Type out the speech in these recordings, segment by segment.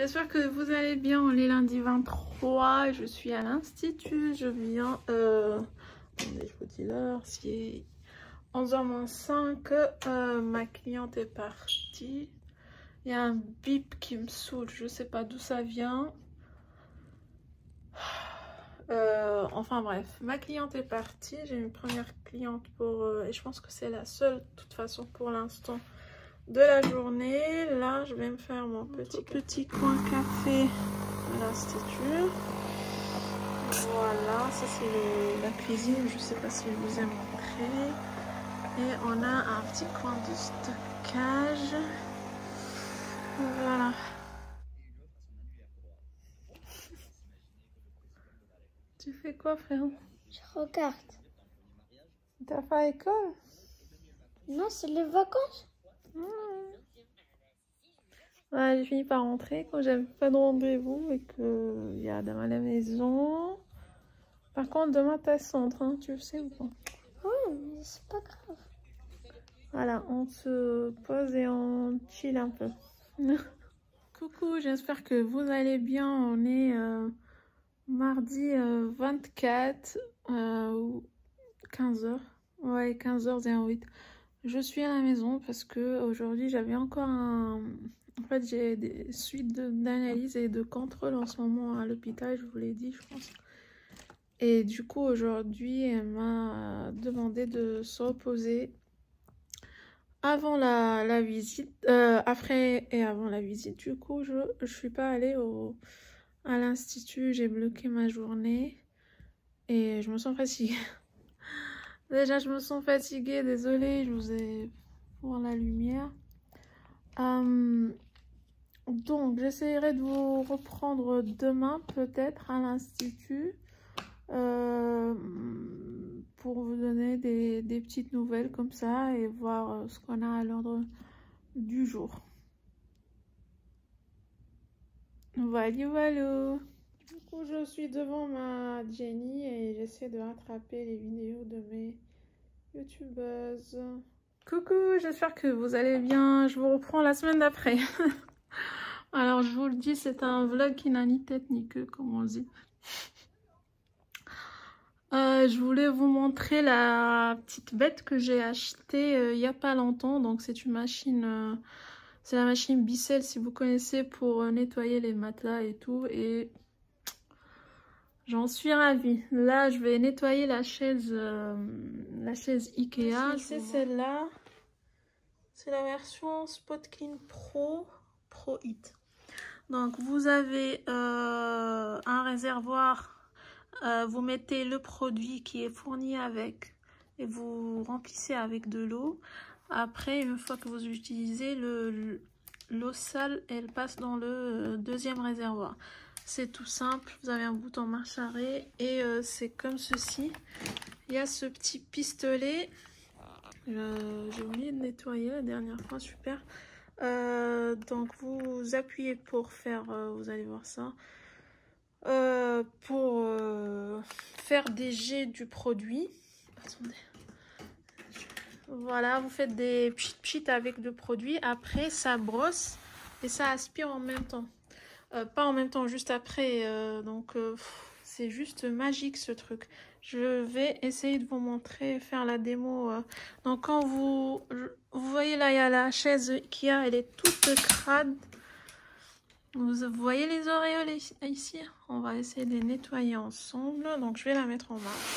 j'espère que vous allez bien. On est lundi 23, je suis à l'institut, je viens... Attendez, je vous dis l'heure, c'est 11h-5, ma cliente est partie. Il y a un bip qui me saoule, je sais pas d'où ça vient. Enfin bref, ma cliente est partie, j'ai une première cliente pour... et je pense que c'est la seule, de toute façon, pour l'instant, de la journée. Là, je vais me faire mon petit coin café à l'institut. Voilà, ça c'est la cuisine, je sais pas si je vous ai montré. Et on a un petit coin de stockage. Voilà. Tu fais quoi, frère? Je regarde. T'as fait à l'école? Non, c'est les vacances. Ouais, j'ai fini par rentrer quand j'avais pas de rendez-vous et qu'il y a demain à la maison. Par contre, demain t'as centre, hein, tu le sais ou pas? Oui, mais c'est pas grave. Voilà, on se pose et on chill un peu. Coucou, j'espère que vous allez bien. On est mardi 24 ou 15h. Ouais, 15h08. Je suis à la maison parce que aujourd'hui j'avais encore un... En fait, j'ai des suites d'analyse et de contrôle en ce moment à l'hôpital, je vous l'ai dit, je pense. Et du coup, aujourd'hui, elle m'a demandé de se reposer avant la visite, après et avant la visite. Du coup, je suis pas allée à l'institut, j'ai bloqué ma journée et je me sens fatiguée. Déjà, je me sens fatiguée, désolée, je vous ai pour la lumière. Donc, j'essaierai de vous reprendre demain, peut-être, à l'institut, pour vous donner des petites nouvelles comme ça et voir ce qu'on a à l'ordre du jour. Voilà, voilà. Du coup, je suis devant ma Jenny et j'essaie de rattraper les vidéos de mes youtubeuses. Coucou, j'espère que vous allez bien. Je vous reprends la semaine d'après. Alors, je vous le dis, c'est un vlog qui n'a ni tête ni queue, comme on dit. Je voulais vous montrer la petite bête que j'ai achetée il n'y a pas longtemps. Donc, c'est une machine, c'est la machine Bissell, si vous connaissez, pour nettoyer les matelas et tout. Et j'en suis ravie. Là, je vais nettoyer la chaise Ikea. C'est celle-là. C'est la version Spot Clean Pro Hit. Donc, vous avez un réservoir. Vous mettez le produit qui est fourni avec et vous remplissez avec de l'eau. Après, une fois que vous utilisez, l'eau sale, elle passe dans le deuxième réservoir. C'est tout simple, vous avez un bouton marche arrêt et c'est comme ceci. Il y a ce petit pistolet. J'ai oublié de nettoyer la dernière fois, super. Donc vous appuyez pour faire, vous allez voir ça, pour faire des jets du produit. Attendez. Voilà, vous faites des pchit avec le produit. Après, ça brosse et ça aspire en même temps. Pas en même temps, juste après. Donc, c'est juste magique ce truc. Je vais essayer de vous montrer, faire la démo. Donc, quand vous voyez là, il y a la chaise Ikea, elle est toute crade. Vous voyez les auréoles ici? On va essayer de les nettoyer ensemble. Donc, je vais la mettre en marche.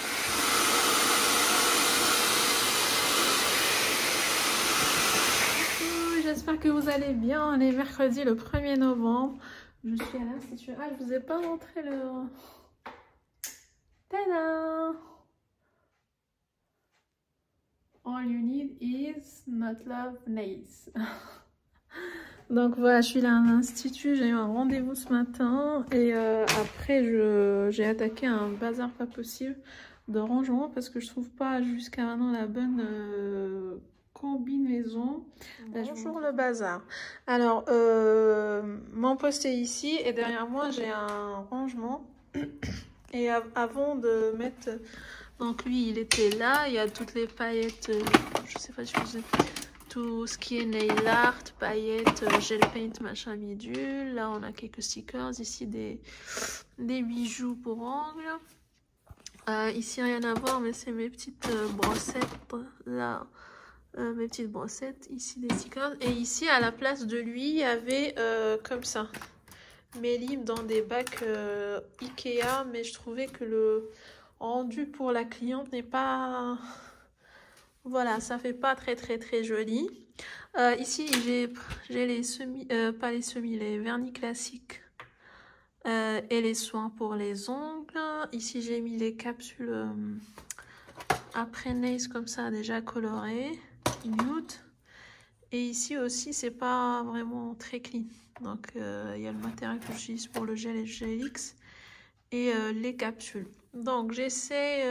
J'espère que vous allez bien. On est mercredi le 1er novembre. Je suis à l'institut. Ah, je vous ai pas montré le... Tada! All you need is not love nice. Donc voilà, je suis là à l'institut. J'ai eu un rendez-vous ce matin. Et après, j'ai attaqué un bazar pas possible de rangement parce que je trouve pas jusqu'à maintenant la bonne... combinaison. Bonjour le bazar. Alors, mon poste est ici et derrière moi j'ai un rangement. Et avant de mettre... Donc lui il était là, il y a toutes les paillettes, je sais pas si vous avez... tout ce qui est nail art, paillettes, gel paint, machin bidule. Là, on a quelques stickers. Ici, des bijoux pour ongles. Ici, rien à voir, mais c'est mes petites brossettes. Là, mes petites brossettes. Ici, des stickers. Et ici, à la place de lui, il y avait comme ça. Mes livres dans des bacs Ikea. Mais je trouvais que le rendu pour la cliente n'est pas... Voilà, ça fait pas très joli. Ici, j'ai les semis, pas les semis, les vernis classiques et les soins pour les ongles. Ici, j'ai mis les capsules après nails comme ça, déjà colorées, nude. Et ici aussi, c'est pas vraiment très clean. Donc, il y a le matériel que j'utilise pour le gel et le GelX et les capsules. Donc, j'essaie...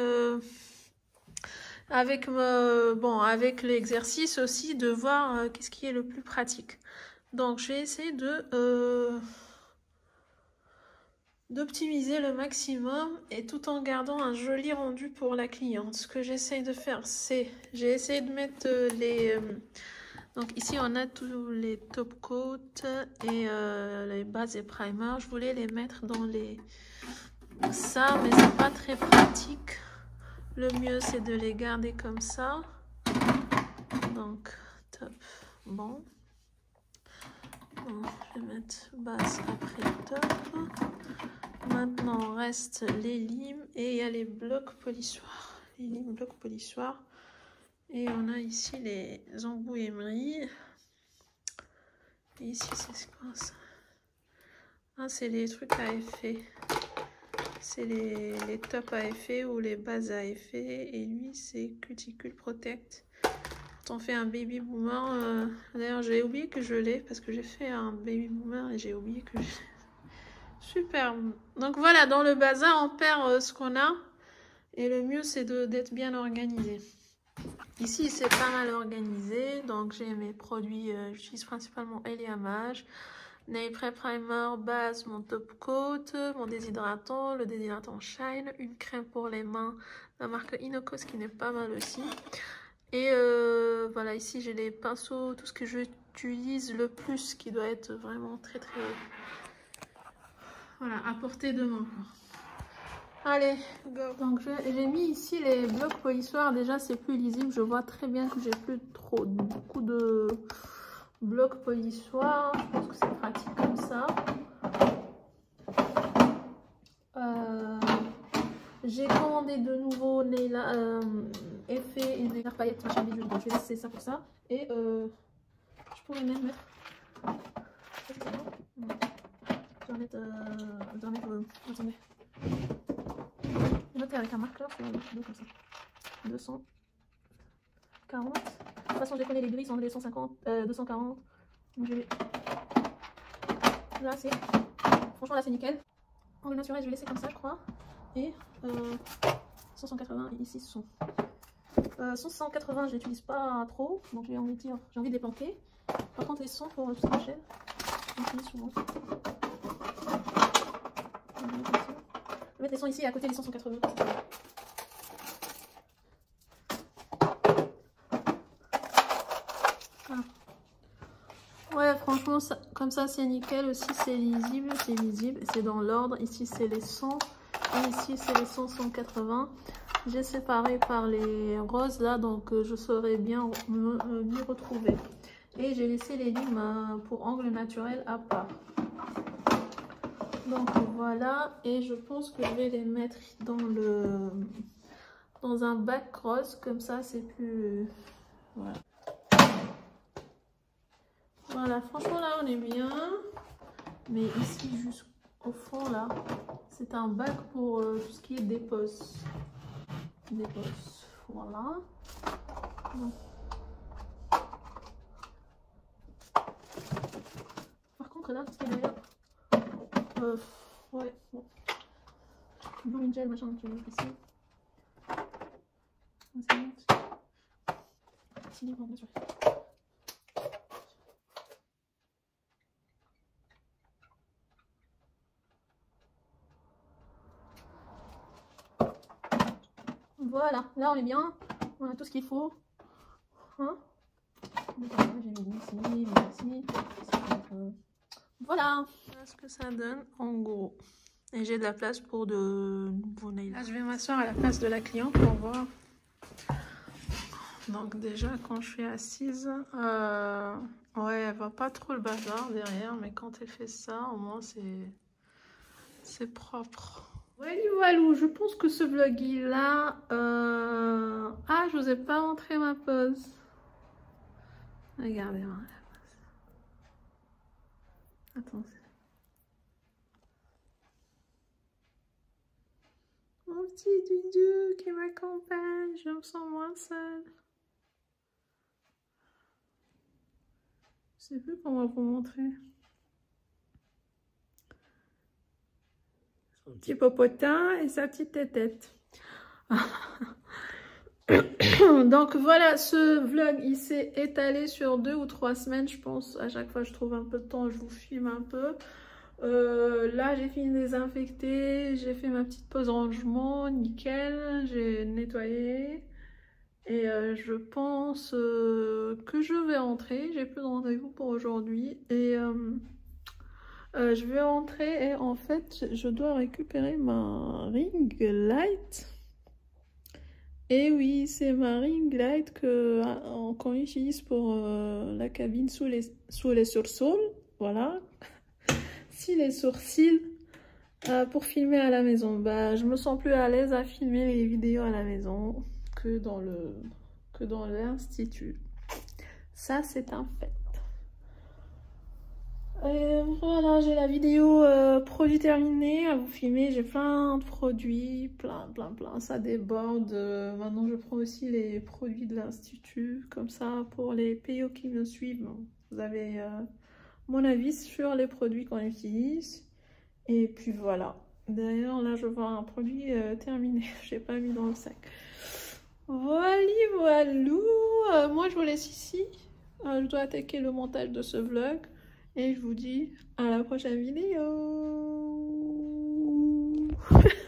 avec l'exercice aussi de voir qu'est-ce qui est le plus pratique. Donc je vais essayer d'optimiser le maximum et tout en gardant un joli rendu pour la cliente. Ce que j'essaye de faire, c'est j'ai essayé de mettre donc ici on a tous les top coats et les bases et primers. Je voulais les mettre dans les ça, mais c'est pas très pratique. Le mieux, c'est de les garder comme ça. Donc, top. Bon. Je vais mettre base après top. Maintenant, reste les limes et il y a les blocs polissoirs. Les limes blocs polissoirs. Et on a ici les embouts émery. Et ici, c'est quoi ça? Ah, c'est les trucs à effet. C'est les tops à effet ou les bases à effet. Et lui, c'est Cuticule Protect. Quand on fait un baby boomer, d'ailleurs, j'ai oublié que je l'ai parce que j'ai fait un baby boomer et j'ai oublié que je... Super. Donc voilà, dans le bazar, on perd ce qu'on a. Et le mieux, c'est d'être bien organisé. Ici, c'est pas mal organisé. Donc, j'ai mes produits, j'utilise principalement Eliamage. Nail Prep Primer, base, mon top coat, mon déshydratant, le déshydratant Shine, une crème pour les mains, la marque Inocos qui n'est pas mal aussi. Et voilà, ici j'ai les pinceaux, tout ce que j'utilise le plus qui doit être vraiment très voilà, à portée de main. Allez, go. Donc j'ai mis ici les blocs polissoirs, déjà c'est plus lisible, je vois très bien que j'ai plus beaucoup de blocs polissoirs, je pense que c'est pratique comme ça. J'ai commandé de nouveau effet et nail art paillettes machin bidule, donc je vais laisser ça pour ça. Et je pourrais même mettre. Je vais mettre. Attendez. Je vais noter avec un marqueur, comme ça. 240. De toute façon, je connais les grilles, sont les 150, 240. Donc je vais. Là, c'est. Franchement, là, c'est nickel. Angle naturel, je vais laisser comme ça, je crois. Et 580 ici sont 180, je l'utilise pas trop, donc j'ai envie de les planter. Par contre les sons pour tout ce que j'aime, j'utilise souvent. Je vais mettre les sons ici à côté des 180. Ah. Ouais, franchement ça, comme ça c'est nickel aussi, c'est lisible, c'est dans l'ordre. Ici c'est les 100. Et ici, c'est les 180. J'ai séparé par les roses là, donc je saurais bien m'y retrouver. Et j'ai laissé les limes pour angle naturel à part. Donc voilà, et je pense que je vais les mettre dans un bac rose, comme ça c'est plus... Voilà. Voilà, franchement là on est bien. Mais ici, jusqu'au fond là, c'est un bac pour tout ce qui est dépose. Voilà. Bon. Par contre là, ce qui est derrière, ouais, bon. Blue Gel, machin, tu vois ici. Voilà, là on est bien, on a tout ce qu'il faut. Hein, Voilà ce que ça donne en gros. Et j'ai de la place pour de nouveaux nails. Là, je vais m'asseoir à la place de la cliente pour voir. Donc déjà, quand je suis assise, ouais, elle va pas trop le bazar derrière, mais quand elle fait ça, au moins c'est propre. Voilà, voilà, je pense que ce vlog il a... Ah, je vous ai pas montré ma pose. Regardez-moi. Attention. Mon petit Dudu qui m'accompagne, je me sens moins seule. Je sais plus comment vous montrer. Son petit popotin et sa petite tête. Donc voilà, ce vlog il s'est étalé sur 2 ou 3 semaines, je pense. À chaque fois je trouve un peu de temps, je vous filme un peu. Là j'ai fini de désinfecter, j'ai fait ma petite pause rangement, nickel, j'ai nettoyé. Et je pense que je vais rentrer, j'ai plus de rendez-vous pour aujourd'hui. Et je vais rentrer et en fait je dois récupérer ma ring light. Et oui, c'est ma ring light qu'on utilise pour la cabine sous les sourcils. Voilà. Si les sourcils pour filmer à la maison. Bah, je me sens plus à l'aise à filmer les vidéos à la maison que dans l'institut. Ça, c'est un fait. Et voilà, j'ai la vidéo produit terminée à vous filmer. J'ai plein de produits, plein. Ça déborde. Maintenant, je prends aussi les produits de l'institut. Comme ça, pour les PO qui me suivent, vous avez mon avis sur les produits qu'on utilise. Et puis voilà. D'ailleurs, là, je vois un produit terminé. Je n'ai pas mis dans le sac. Voilà. Moi, je vous laisse ici. Je dois attaquer le montage de ce vlog. Et je vous dis à la prochaine vidéo.